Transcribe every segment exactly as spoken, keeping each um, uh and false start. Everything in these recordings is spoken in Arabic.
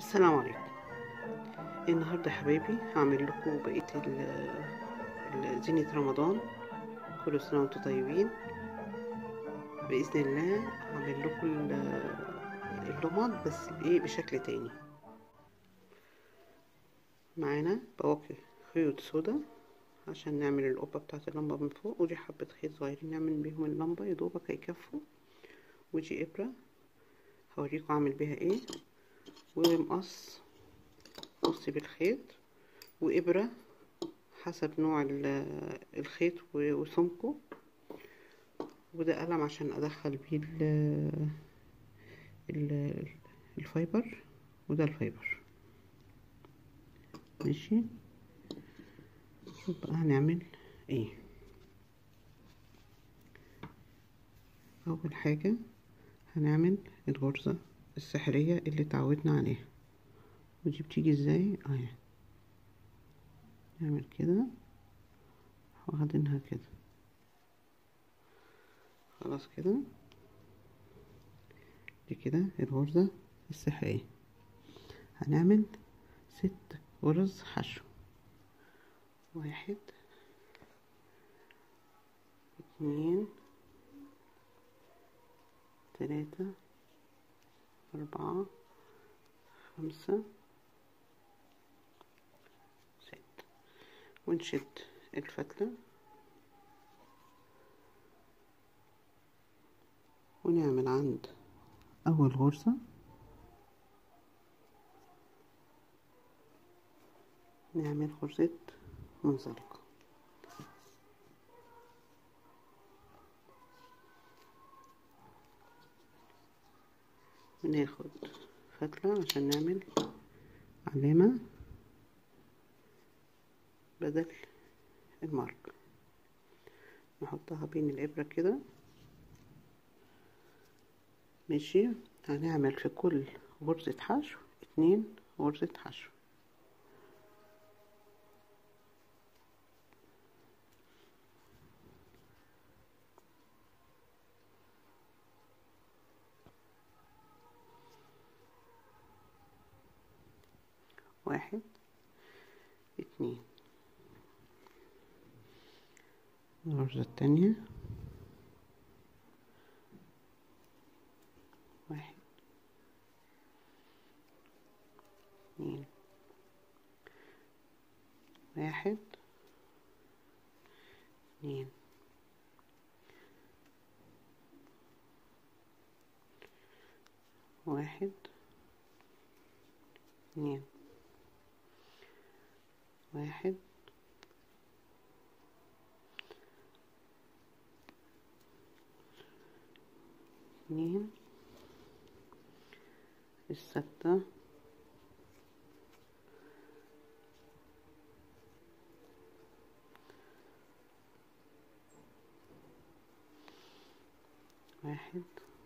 السلام عليكم. النهارده يا حبايبي هعمل لكم بقيه ال- ال- زينة رمضان. كل سنه وانتم طيبين. باذن الله هعمل لكم ال- اللمض بس بايه بشكل تاني. معانا بواقي خيوط سودا عشان نعمل القبه بتاعه اللمبه من فوق، ودي حبه خيط صغيرين نعمل بيهم اللمبه يدوبك هيكفوا، ودي ابره هوريكم اعمل بيها ايه، ومقص قص بالخيط، وابره حسب نوع الخيط وسمكه، وده قلم عشان ادخل بيه ال ال الفايبر، وده الفايبر. ماشي، بقى هنعمل ايه. اول حاجة هنعمل الغرزة السحرية اللي اتعودنا عليها، ودي بتيجي ازاي اهي. نعمل كده واخدينها كده، خلاص كده. دي كده الغرزة السحرية. هنعمل ست غرز حشو، واحد اتنين تلاتة أربعة خمسة ستة، ونشد الفتلة ونعمل عند أول غرزة نعمل غرزة منزلقة، وناخد فتلة عشان نعمل علامة بدل المارك، نحطها بين الإبرة كده. ماشي، هنعمل في كل غرزة حشو اتنين غرزة حشو. واحد اتنين، الغرزة التانية واحد اتنين واحد اتنين واحد اتنين واحد اتنين، الستة واحد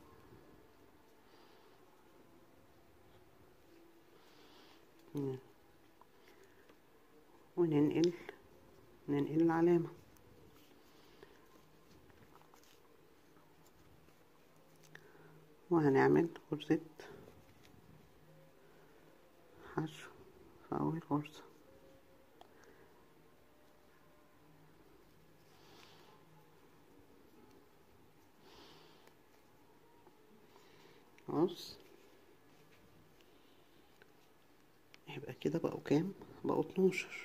اتنين، وننقل ننقل العلامة. وهنعمل غرزة حشو في أول غرزة. خلاص، يبقى كده بقوا كام؟ بقوا اتناشر.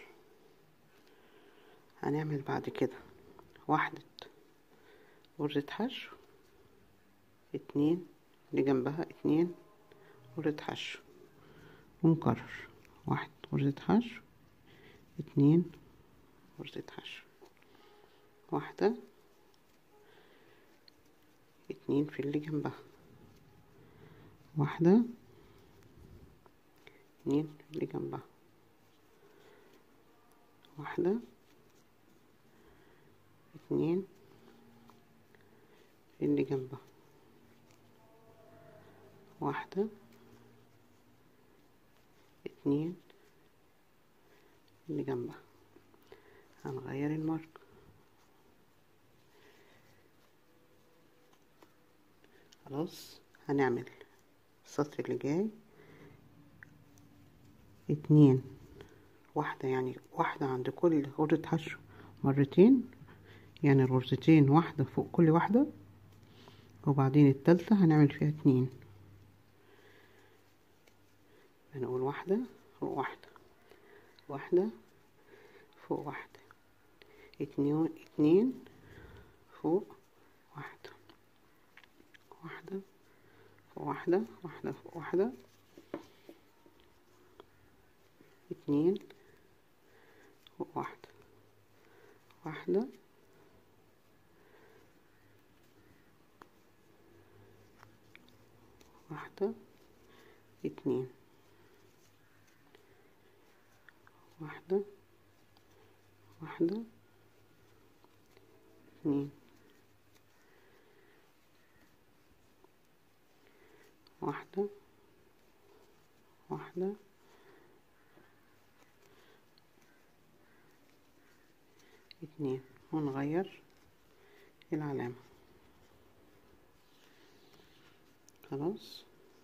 هنعمل بعد كده واحدة غرزة حشو، اتنين اللي جنبها اتنين غرزة حشو، ونكرر واحد غرزة حشو اتنين غرزة حشو، واحدة اتنين في اللي جنبها، واحدة اتنين في اللي جنبها، واحدة اتنين في اللي جنبها، واحدة اتنين اللي جنبها. هنغير المارك. خلاص، هنعمل السطر اللي جاي اتنين، واحدة يعني واحدة عند كل غرزة حشو مرتين، يعني الغرزتين واحدة فوق كل واحدة، وبعدين التالتة هنعمل فيها اتنين. هنقول واحدة فوق واحدة، واحدة فوق واحدة، اتنين اتنين فوق واحدة، واحدة فوق واحدة، واحدة فوق واحدة، اتنين فوق واحدة، واحدة واحدة، اتنين، واحدة واحدة، اتنين، واحدة واحدة، اتنين، ونغير العلامة. خلاص،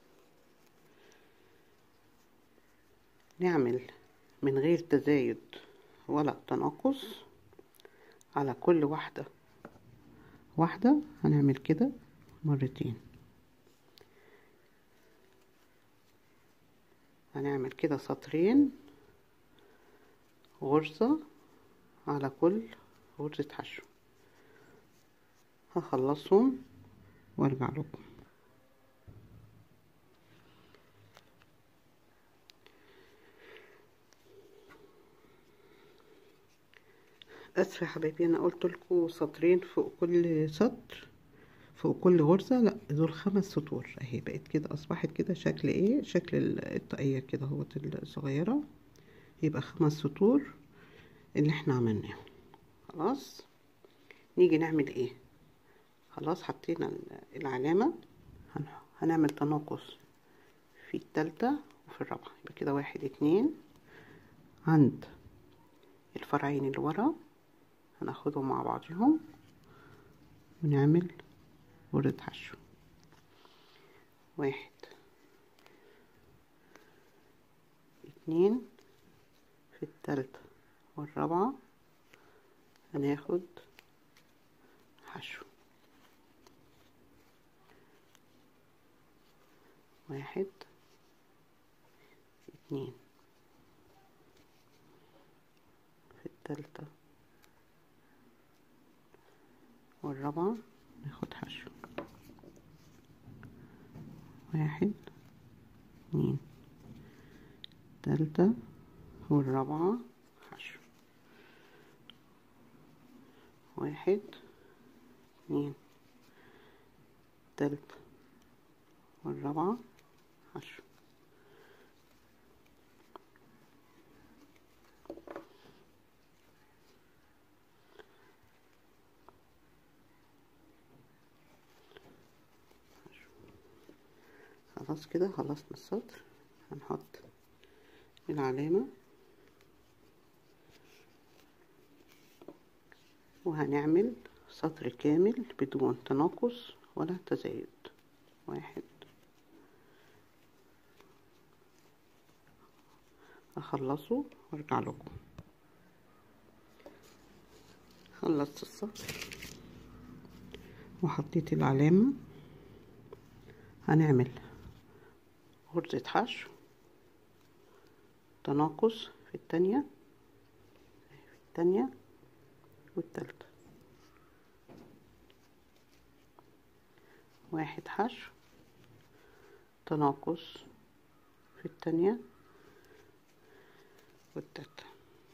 نعمل من غير تزايد ولا تناقص على كل واحدة واحدة، هنعمل كده مرتين، هنعمل كده سطرين غرزة على كل غرزة حشو. هخلصهم وارجع لكم. اسفه يا حبايبي، انا قلت لكم سطرين فوق كل سطر، فوق كل غرزة، لا دول خمس سطور اهي. بقت كده، اصبحت كده شكل ايه، شكل الطاقية كده اهوت الصغيرة، يبقى خمس سطور اللي احنا عملناهم. خلاص، نيجي نعمل ايه؟ خلاص حطينا العلامة، هنعمل تناقص في التالتة وفي الرابعة، يبقى كده واحد اتنين، عند الفرعين اللي ورا هناخدهم مع بعضهم ونعمل غرزة حشو. واحد اتنين، في التالتة والرابعة هناخد حشو. واحد اتنين، في التالتة والرابعة ناخد حشو. واحد اتنين، التالتة والرابعة حشو. واحد اتنين، التالتة والرابعة حشو. خلاص كده خلصنا السطر. هنحط العلامة وهنعمل سطر كامل بدون تناقص ولا تزايد. واحد، اخلصه وارجع لكم. خلصت السطر وحطيت العلامة، هنعمل غرزة حشو تناقص في التانية، في التانية والتالتة، واحد حشو تناقص في التانية والتالتة،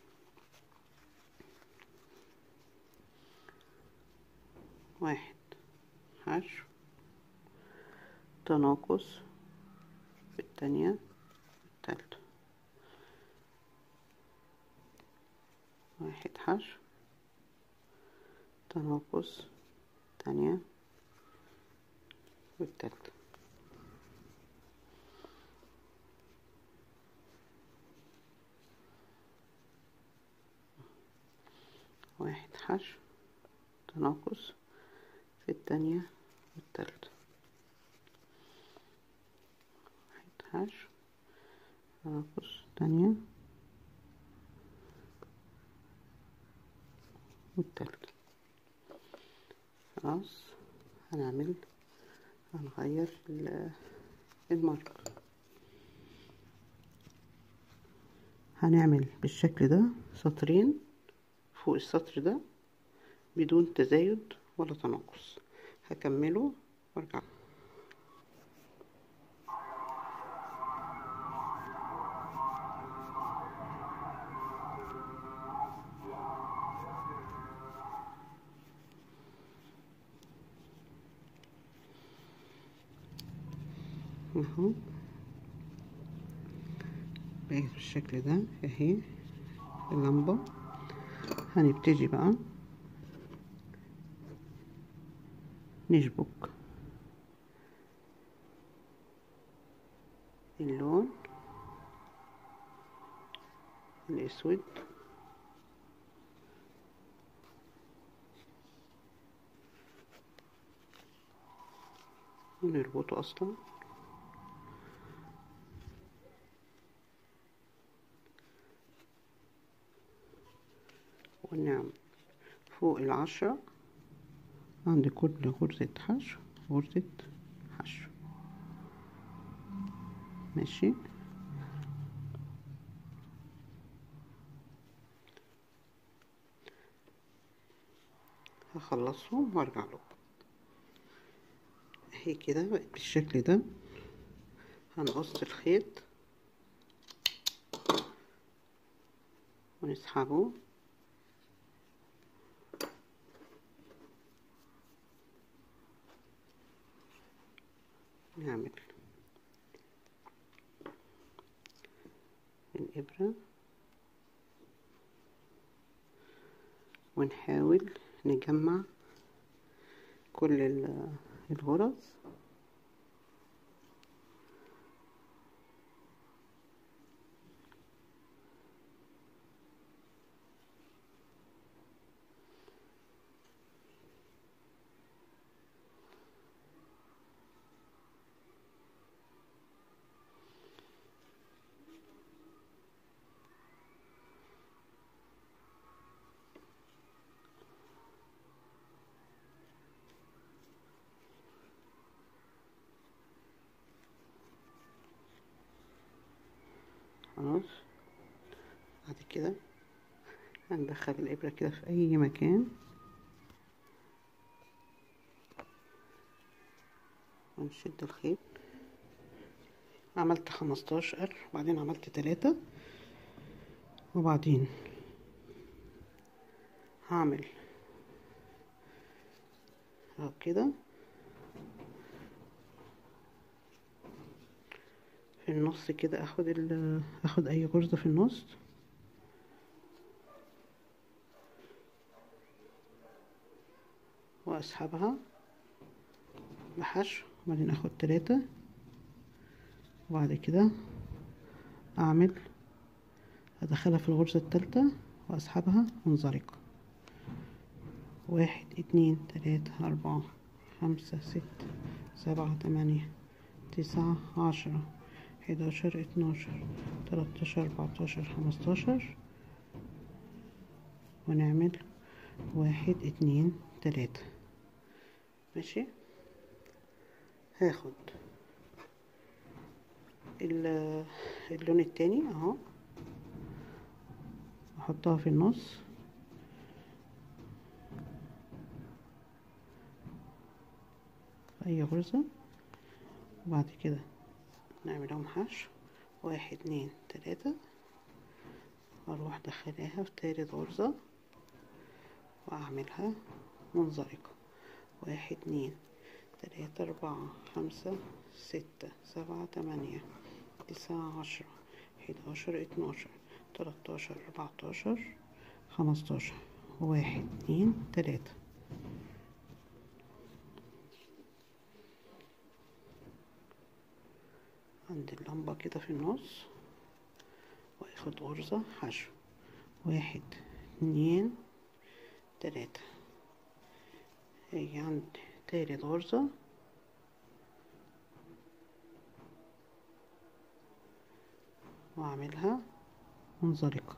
واحد حشو تناقص في التانية والتالتة، واحد حشو تناقص التانية والتالتة، واحد حشو تناقص في التانية والتالتة، واحد حشو هنقص التانية والتالتة. خلاص هنعمل هنغير المارك. هنعمل بالشكل ده سطرين فوق السطر ده بدون تزايد ولا تناقص. هكمله وارجع. اهو بقيت بالشكل ده اهي اللمبة. هنبتدي بقى نشبك اللون الاسود ونربطه اصلا، ونعمل فوق العشرة عند كل غرزة حشو غرزة حشو. ماشي. هخلصهم وارجع لكم. اهي كده بقت بالشكل ده. هنقص الخيط ونسحبه نعمل الإبرة ونحاول نجمع كل الغرز خلاص. بعد كده هندخل الإبرة كده في أي مكان ونشد الخيط. عملت خمستاشر وبعدين عملت تلاتة وبعدين هعمل اهو كده في النص كده. اخد ال اخد اي غرزة في النص واسحبها بحشو، وبعدين اخد تلاتة وبعد كده اعمل ادخلها في الغرزة التالتة واسحبها منزلقة. واحد اتنين تلاتة اربعة خمسة ستة سبعة تمانية تسعة عشرة حداشر اتناشر تلاتاشر اربعتاشر خمستاشر، ونعمل واحد اتنين تلاتة. ماشي. هاخد اللون التاني اهو احطها في النص في اي غرزة، وبعد كده نعملهم حشو واحد اتنين تلاتة، واروح دخلها في تالت غرزة واعملها منزلقة. واحد اتنين تلاتة اربعة خمسة ستة سبعة تمانية تسعة عشرة حداشر اتناشر تلاتاشر اربعتاشر خمستاشر. واحد اتنين تلاتة. عند اللمبة كده في النص واخد غرزة حشو واحد اتنين تلاتة. هي عند تالت غرزة واعملها منزلقة.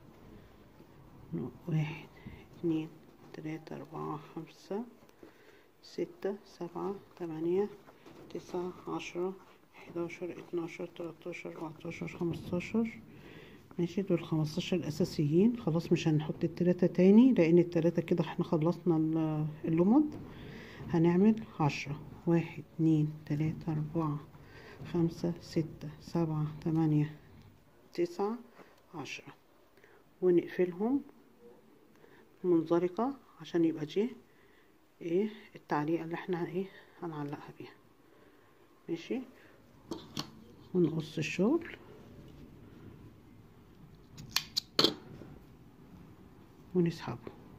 واحد اتنين تلاتة اربعة خمسة ستة سبعة تمانية تسعة عشرة حداشر اتناشر تلاتاشر اربعتاشر خمستاشر. ماشي، دول خمستاشر الاساسيين. خلاص مش هنحط التلاتة تاني لان التلاتة كده احنا خلصنا اللمض. هنعمل عشرة. واحد اتنين تلاتة اربعة خمسة ستة سبعة تمانية تسعة عشرة، ونقفلهم منزلقة عشان يبقى دي ايه التعليقة اللي احنا ايه هنعلقها بيها. ماشي، ونقص الشغل ونسحبه.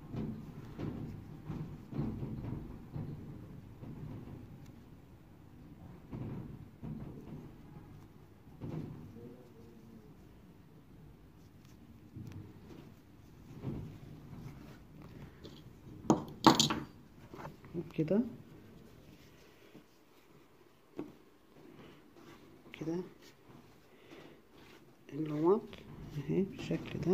وكده كده اللمض اهي بالشكل ده.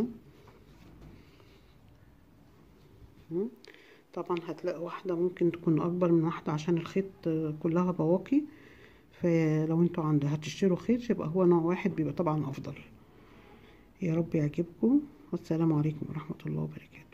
طبعا هتلاقي واحدة ممكن تكون اكبر من واحدة عشان الخيط كلها بواقي، فلو انتوا عند هتشتروا خيط يبقى هو نوع واحد بيبقى طبعا افضل. يا رب يعجبكم، والسلام عليكم ورحمة الله وبركاته.